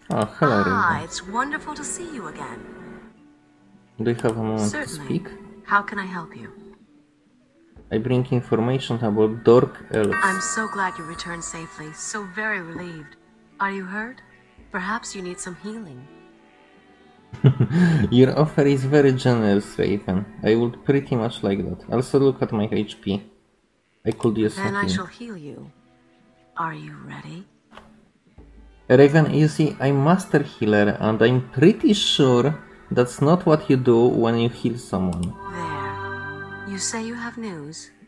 Oh, hello, Raven. It's wonderful to see you again. Do you have a moment to Certainly. speak? How can I help you? I bring information about dark elves. I'm so glad you returned safely. So very relieved. Are you hurt? Perhaps you need some healing. Your offer is very generous, Raven. I would pretty much like that. Also look at my HP. I could use Then some I healing. shall heal you. Are you ready? Raven, you see, I'm Master Healer, and I'm pretty sure that's not what you do when you heal someone. There. You say you have news?